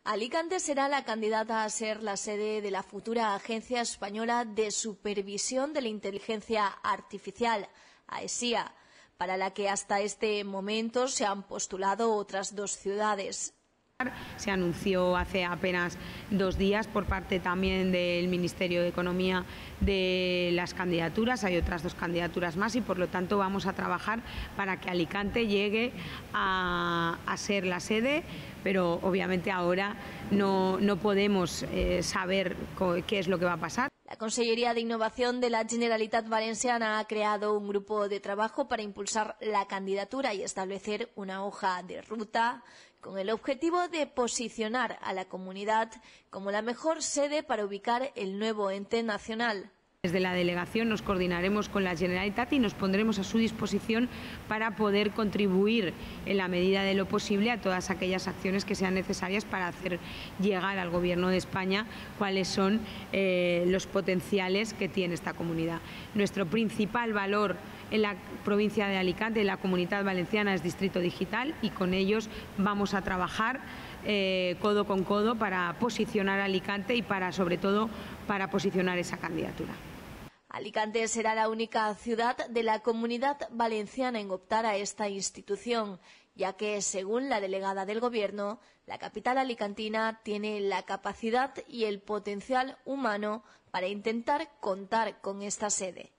Alicante será la candidata a ser la sede de la futura Agencia Española de Supervisión de la Inteligencia Artificial, AESIA, para la que hasta este momento se han postulado otras dos ciudades. Se anunció hace apenas 2 días por parte también del Ministerio de Economía de las candidaturas. Hay otras 2 candidaturas más y por lo tanto vamos a trabajar para que Alicante llegue a ser la sede, pero obviamente ahora no podemos saber qué es lo que va a pasar. La Consellería de Innovación de la Generalitat Valenciana ha creado un grupo de trabajo para impulsar la candidatura y establecer una hoja de ruta con el objetivo de posicionar a la comunidad como la mejor sede para ubicar el nuevo ente nacional. Desde la delegación nos coordinaremos con la Generalitat y nos pondremos a su disposición para poder contribuir en la medida de lo posible a todas aquellas acciones que sean necesarias para hacer llegar al Gobierno de España cuáles son los potenciales que tiene esta comunidad. Nuestro principal valor en la provincia de Alicante, en la Comunidad Valenciana, es Distrito Digital y con ellos vamos a trabajar codo con codo para posicionar a Alicante y sobre todo para posicionar esa candidatura. Alicante será la única ciudad de la Comunidad Valenciana en optar a esta institución, ya que, según la delegada del Gobierno, la capital alicantina tiene la capacidad y el potencial humano para intentar contar con esta sede.